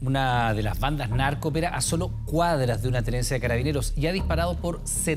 Una de las bandas narco opera a solo cuadras de una tenencia de carabineros y ha disparado por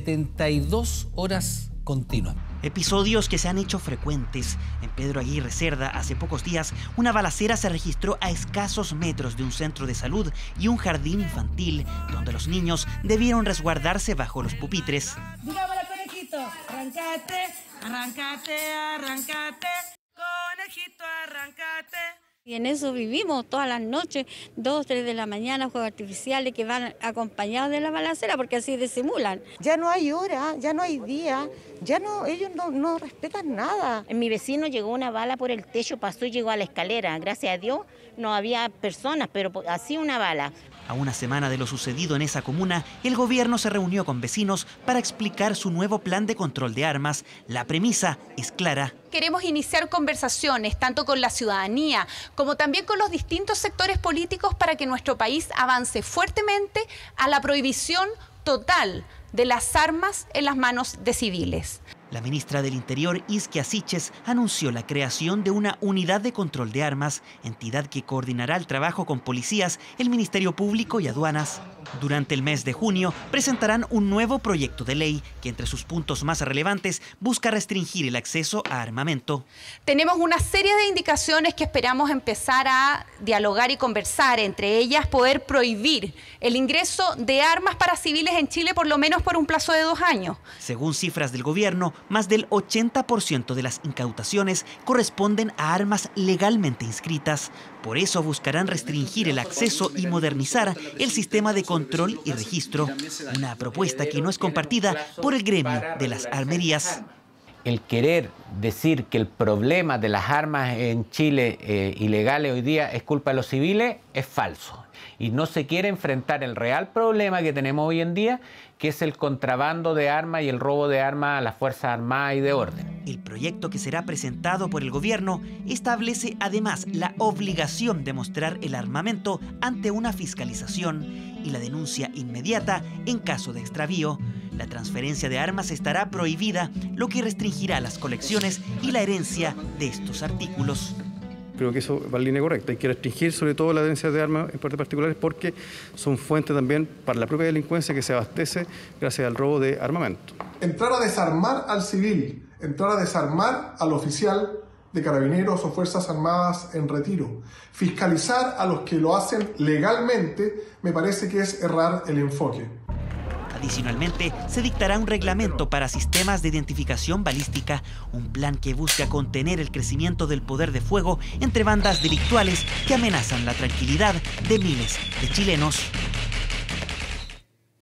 72 horas continuas. Episodios que se han hecho frecuentes. En Pedro Aguirre Cerda, hace pocos días, una balacera se registró a escasos metros de un centro de salud y un jardín infantil, donde los niños debieron resguardarse bajo los pupitres. Digámosle, conejito, arrancate, arrancate, arrancate, conejito, arrancate. Y en eso vivimos todas las noches, 2, 3 de la mañana, juegos artificiales que van acompañados de la balacera porque así disimulan. Ya no hay hora, ya no hay día, ya no, ellos no respetan nada. En mi vecino llegó una bala por el techo, pasó y llegó a la escalera. Gracias a Dios no había personas, pero así una bala. A una semana de lo sucedido en esa comuna, el gobierno se reunió con vecinos para explicar su nuevo plan de control de armas. La premisa es clara. Queremos iniciar conversaciones tanto con la ciudadanía como también con los distintos sectores políticos para que nuestro país avance fuertemente a la prohibición total de las armas en las manos de civiles. La ministra del Interior, Isquia Siches, anunció la creación de una unidad de control de armas, entidad que coordinará el trabajo con policías, el Ministerio Público y aduanas. Durante el mes de junio presentarán un nuevo proyecto de ley que entre sus puntos más relevantes busca restringir el acceso a armamento. Tenemos una serie de indicaciones que esperamos empezar a dialogar y conversar, entre ellas poder prohibir el ingreso de armas para civiles en Chile por lo menos por un plazo de 2 años. Según cifras del gobierno, más del 80% de las incautaciones corresponden a armas legalmente inscritas. Por eso buscarán restringir el acceso y modernizar el sistema de control y registro, una propuesta que no es compartida por el gremio de las armerías. El querer decir que el problema de las armas en Chile ilegales hoy día es culpa de los civiles es falso. Y no se quiere enfrentar el real problema que tenemos hoy en día, que es el contrabando de armas y el robo de armas a las Fuerzas Armadas y de orden. El proyecto que será presentado por el gobierno establece además la obligación de mostrar el armamento ante una fiscalización y la denuncia inmediata en caso de extravío. La transferencia de armas estará prohibida, lo que restringirá las colecciones y la herencia de estos artículos. Creo que eso va en línea correcta. Hay que restringir sobre todo la tenencia de armas en particulares porque son fuente también para la propia delincuencia que se abastece gracias al robo de armamento. Entrar a desarmar al civil, entrar a desarmar al oficial de carabineros o fuerzas armadas en retiro, fiscalizar a los que lo hacen legalmente, me parece que es errar el enfoque. Adicionalmente, se dictará un reglamento para sistemas de identificación balística, un plan que busca contener el crecimiento del poder de fuego entre bandas delictuales que amenazan la tranquilidad de miles de chilenos.